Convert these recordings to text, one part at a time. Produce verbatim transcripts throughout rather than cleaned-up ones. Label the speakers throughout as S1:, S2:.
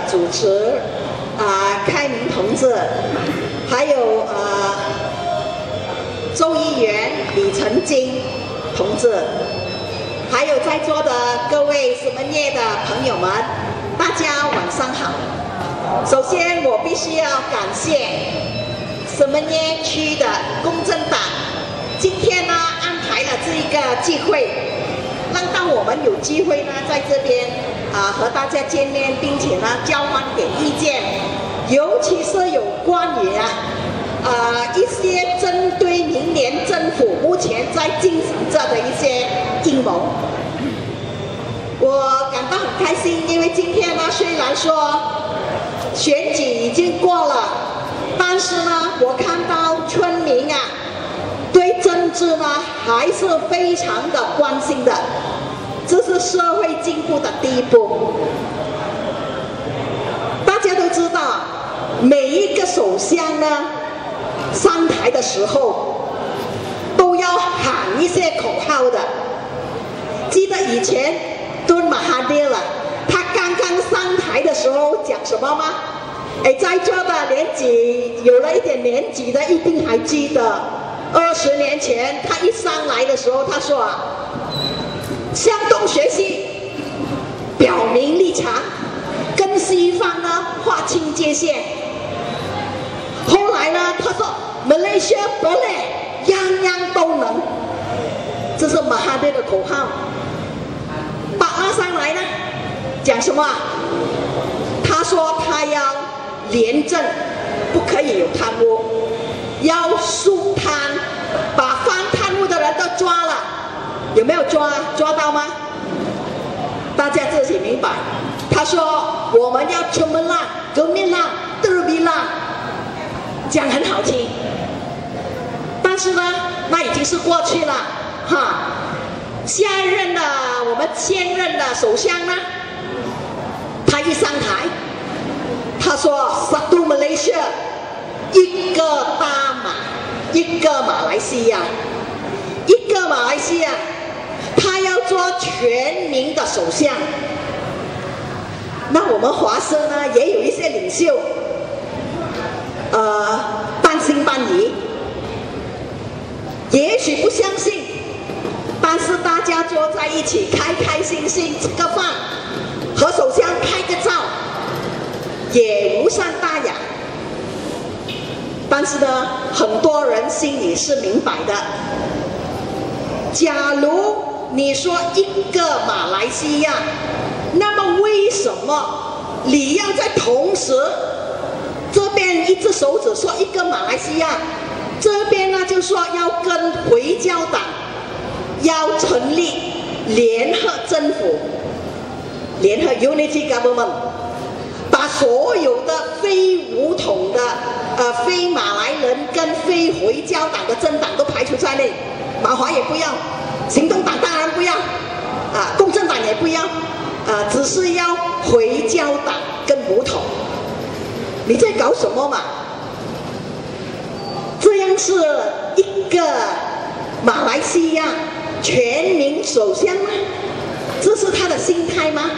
S1: 主持啊、呃、开明同志，还有呃周议员李成金同志，还有在座的各位什么业的朋友们，大家晚上好。首先，我必须要感谢什么业区的公正党，今天呢安排了这一个聚会，让到我们有机会呢在这边啊、呃、和大家见面，并且呢交换点意见，尤其是有关于啊呃一些针对明年政府目前在进行着的一些阴谋。我感到很开心，因为今天呢虽然说选举已经过了，但是呢我看到村民啊对政治呢还是非常的关心的，这是社会进步的第一步。大家都知道，每一个首相呢上台的时候都要喊一些口号的。记得以前敦马哈迪了，他刚刚上台的时候讲什么吗？哎，在座的年纪有了一点年纪的一定还记得，二十年前他一上来的时候，他说啊，向东学习，表明立场，跟西方呢划清界限。后来呢，他说 Malaysia boleh， 样样都能，这是马哈蒂的口号。巴拉上来呢，讲什么？他说他要廉政，不可以有贪污，要肃贪，把犯贪污的人都抓了。有没有抓？抓到吗？大家自己明白。他说我们要全民浪、革命浪、德比浪，讲很好听。但是呢，那已经是过去了，哈。下一任的我们现任的首相呢，他一上台，他说 Satu Malaysia， 一个大马，一个马来西亚，一个马来西亚，他要做全民的首相。那我们华社呢，也有一些领袖，呃，半信半疑，也许不相信。但是大家坐在一起，开开心心吃个饭，和首相拍个照，也无伤大雅。但是呢，很多人心里是明白的。假如你说一个马来西亚，那么为什么你要在同时，这边一只手指说一个马来西亚，这边呢就说要跟回教党要成立联合政府，联合 Unity Government， 把所有的非武统的、呃非马来人跟非回教党的政党都排除在内，马华也不要，行动党当然不要，啊，公正党也不要，啊，只是要回教党跟武统。你在搞什么嘛？这样是一个马来西亚全民首相吗？这是他的心态吗？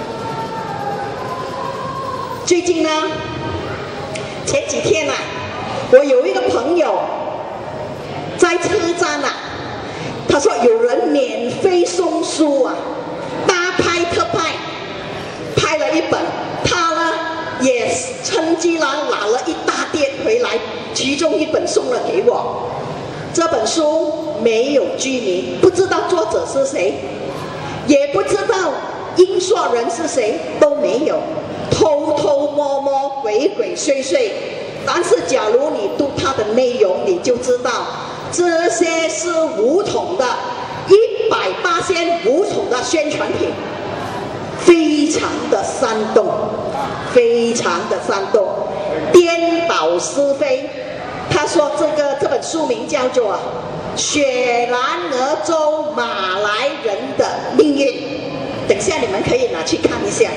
S1: 最近呢，前几天啊，我有一个朋友在车站啊，他说有人免费送书啊，大拍特拍，拍了一本，他呢也趁机呢拿了一大叠回来，其中一本送了给我。这本书没有居名，不知道作者是谁，也不知道印刷人是谁，都没有，偷偷摸摸、鬼鬼祟祟。但是假如你读它的内容，你就知道这些是武统的，一百八千武统的宣传品，非常的煽动，非常的煽动，颠倒是非。他说这个这本书名叫做《雪兰莪州马来人的命运》，等下你们可以拿去看一下。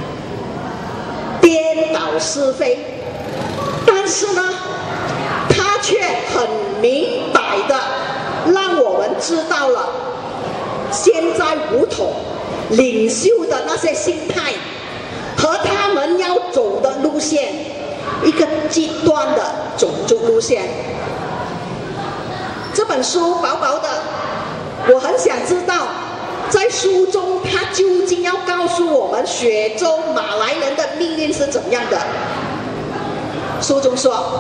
S1: 颠倒是非，但是呢，他却很明白的让我们知道了现在武统领袖的那些心态和他们们要走的路线，一个极端的种族路线。这本书薄薄的，我很想知道，在书中他究竟要告诉我们雪州马来人的命运是怎样的？书中说，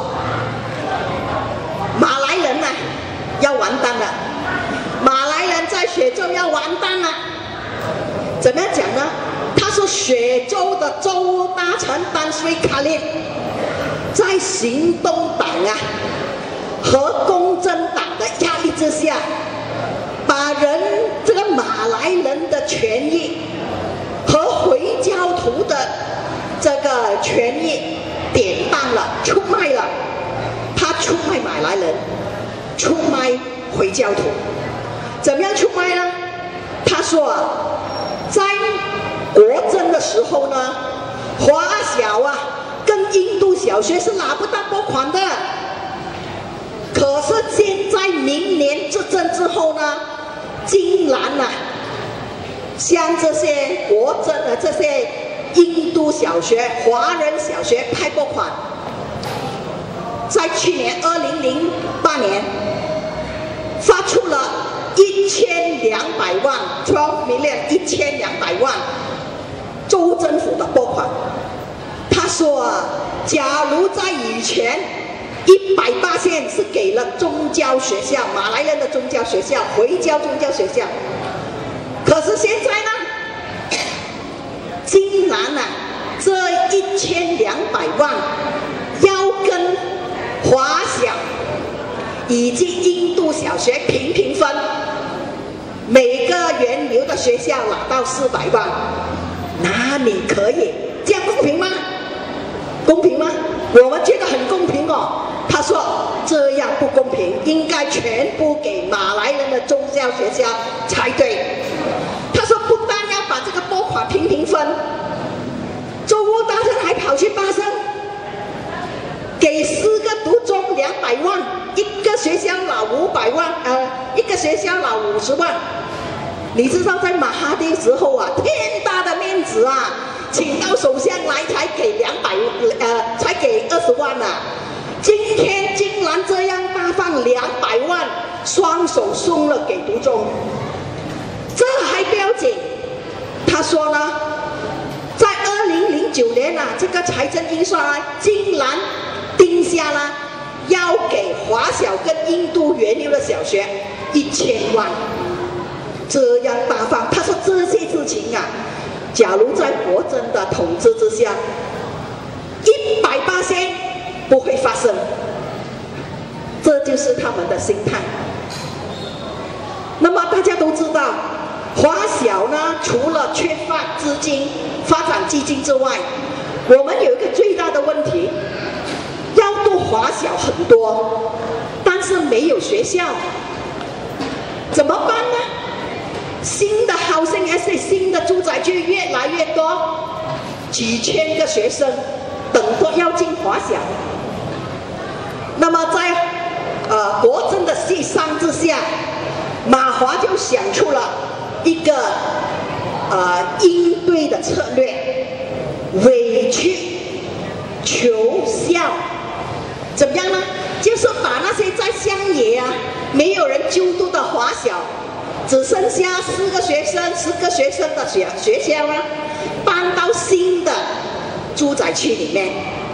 S1: 马来人呢、啊、要完蛋了，马来人在雪州要完蛋了。怎么样讲呢？他说雪州的州务大臣丹斯瑞卡列在行动党啊和公正党的压力之下，把人这个马来人的权益和回教徒的这个权益典当了，出卖了。他出卖马来人，出卖回教徒。怎么样出卖呢？他说啊，在国政的时候呢，华小啊跟印度小学是拿不到拨款的。可是现在明年执政之后呢，竟然啊向这些国政的这些印度小学、华人小学派拨款。在去年二零零八年发出了一千两百万 twelve million 一千两百万州政府的拨款。他说啊，假如在以前一百八线是给了宗教学校，马来人的宗教学校、回教宗教学校，可是现在呢，竟然啊，这一千两百万要跟华小以及印度小学平平分，每个源流的学校拿到四百万，哪里可以？这样公平吗？公平吗？我们觉得很公平哦。他说这样不公平，应该全部给马来人的宗教学校才对。他说不但要把这个拨款平平分，州务大臣还跑去巴生，给四个读中两百万，一个学校拿五百万，呃，一个学校拿五十万。你知道在马哈蒂时候啊，天大的面子啊，请到首相来才给两百，呃，才给二十万啊。今天竟然这样大放两百万，双手送了给读中。这还不要紧，他说呢，在二零零九年啊，这个财政预算案竟然定下了要给华小跟印度源流的小学一千万，这样大方。他说这些事情啊，假如在国政的统治之下，一百八千不会发生。这就是他们的心态。那么大家都知道，华小呢，除了缺乏资金、发展基金之外，我们有一个最大的问题，要读华小很多，但是没有学校，怎么办呢？新的 housing estate 新的住宅区越来越多，几千个学生等着要进华小。那么在呃国政的协商之下，马华就想出了一个呃应对的策略，委曲求效。怎么样呢？就是把那些在乡野啊没有人就读的华小，只剩下四个学生、十个学生的学学校呢，搬到新的住宅区里面。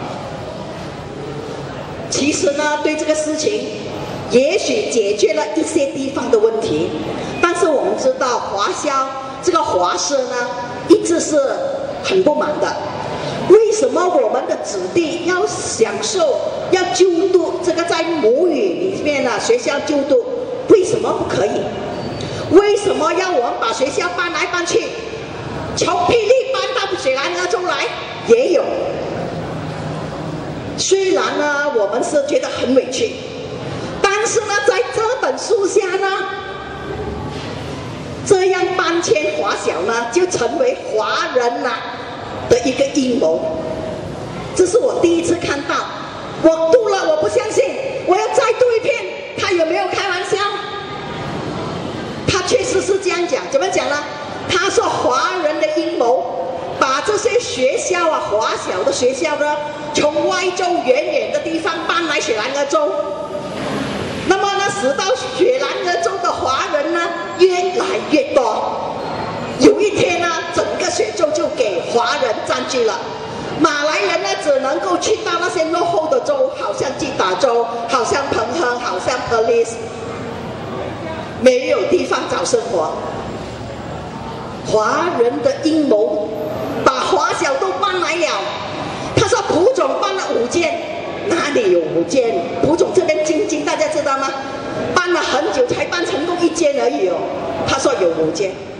S1: 其实呢，对这个事情，也许解决了一些地方的问题，但是我们知道华校这个华社呢，一直是很不满的。为什么我们的子弟要享受、要就读这个在母语里面的学校就读，为什么不可以？为什么要我们把学校搬来搬去？从霹雳搬到雪兰莪州来也有。虽然呢，我们是觉得很委屈，但是呢，在这本书下呢，这样搬迁华小呢，就成为华人呐、啊、的一个阴谋。这是我第一次看到，我读了我不相信，我要再读一遍，他有没有开玩笑？他确实是这样讲，怎么讲呢？他说华人的阴谋，把这些学校啊，华小的学校呢，从外州远远的地方搬来雪兰莪州。那么呢，使到雪兰莪州的华人呢越来越多。有一天呢，整个雪州就给华人占据了。马来人呢，只能够去到那些落后的州，好像吉打州，好像彭亨，好像 Perlis， 没有地方找生活。华人的阴谋，把华小都搬来了。他说蒲总搬了五间，哪里有五间？蒲总这边晶晶大家知道吗？搬了很久才搬成功一间而已哦。他说有五间。